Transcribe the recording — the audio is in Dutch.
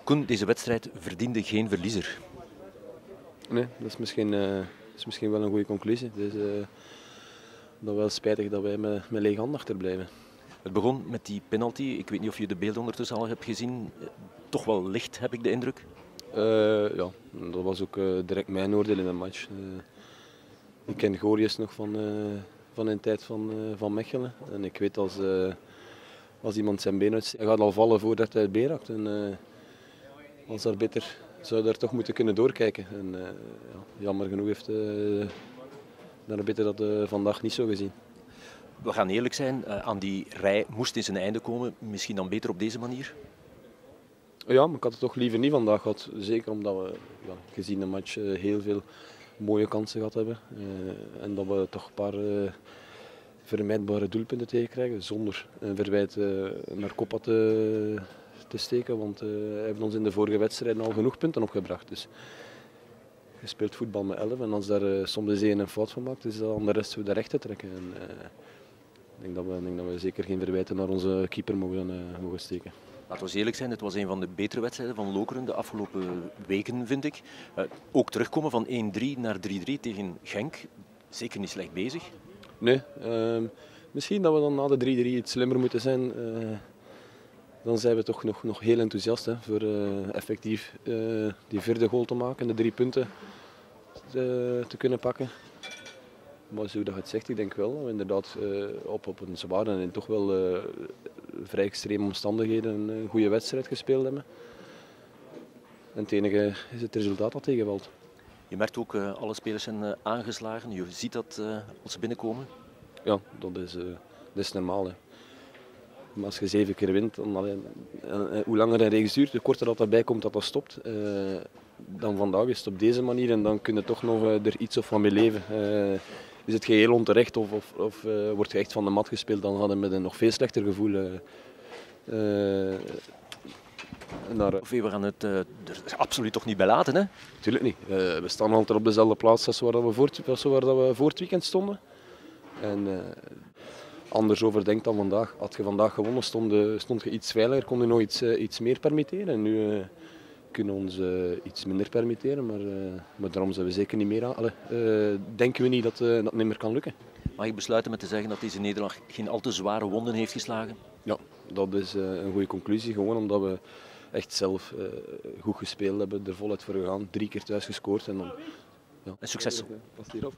Koen, deze wedstrijd verdiende geen verliezer. Nee, dat is misschien wel een goede conclusie. Het is dan wel spijtig dat wij met lege handen achterblijven. Het begon met die penalty. Ik weet niet of je de beelden ondertussen al hebt gezien. Toch wel licht, heb ik de indruk. Ja, dat was ook direct mijn oordeel in de match. Ik ken Gorius nog van een tijd van Mechelen. En ik weet als iemand zijn been uitsteekt, hij gaat al vallen voordat hij het been raakt. En als arbiter zou daar toch moeten kunnen doorkijken. En ja, jammer genoeg heeft de arbiter dat vandaag niet zo gezien. We gaan eerlijk zijn, aan die rij moest in zijn einde komen. Misschien dan beter op deze manier? Ja, maar ik had het toch liever niet vandaag gehad. Zeker omdat we gezien de match heel veel mooie kansen gehad hebben. En dat we toch een paar vermijdbare doelpunten tegenkrijgen. Zonder een verwijt naar Koppa te steken. Want hij heeft ons in de vorige wedstrijden al genoeg punten opgebracht. Dus je speelt voetbal met 11 en als daar soms eens een fout van maakt, is dat aan de rest de recht te trekken. En, ik denk dat we zeker geen verwijten naar onze keeper mogen steken. Laten we eerlijk zijn, het was een van de betere wedstrijden van Lokeren de afgelopen weken, vind ik. Ook terugkomen van 1-3 naar 3-3 tegen Genk. Zeker niet slecht bezig. Nee, misschien dat we dan na de 3-3 iets slimmer moeten zijn. Dan zijn we toch nog heel enthousiast hè, voor effectief die vierde goal te maken, de 3 punten te kunnen pakken. Maar zo dat je het zegt, ik denk wel dat we inderdaad op een zware en toch wel vrij extreme omstandigheden een goede wedstrijd gespeeld hebben. En het enige is het resultaat dat tegenvalt. Je merkt ook, alle spelers zijn aangeslagen. Je ziet dat als ze binnenkomen. Ja, dat is normaal. Hè. Maar als je 7 keer wint, hoe langer een reeks duurt, hoe korter dat erbij komt dat dat stopt. Dan vandaag is het op deze manier en dan kun je toch nog er iets of van mee leven. Is het geheel onterecht of wordt je echt van de mat gespeeld, dan hadden we met een nog veel slechter gevoel. We gaan het er absoluut toch niet bij laten, hè? Tuurlijk niet. We staan altijd op dezelfde plaats als waar we voor het weekend stonden. En anders overdenkt dan vandaag. Had je vandaag gewonnen, stond je iets veiliger, kon je nog iets meer permitteren. En nu kunnen we ons iets minder permitteren, maar daarom zijn we zeker niet meer aan. Denken we niet dat het niet meer kan lukken. Mag ik besluiten met te zeggen dat deze nederlaag geen al te zware wonden heeft geslagen? Ja, dat is een goede conclusie. Gewoon omdat we echt zelf goed gespeeld hebben, er voluit voor gegaan, 3 keer thuis gescoord. En dan, En succes! Pas hierop.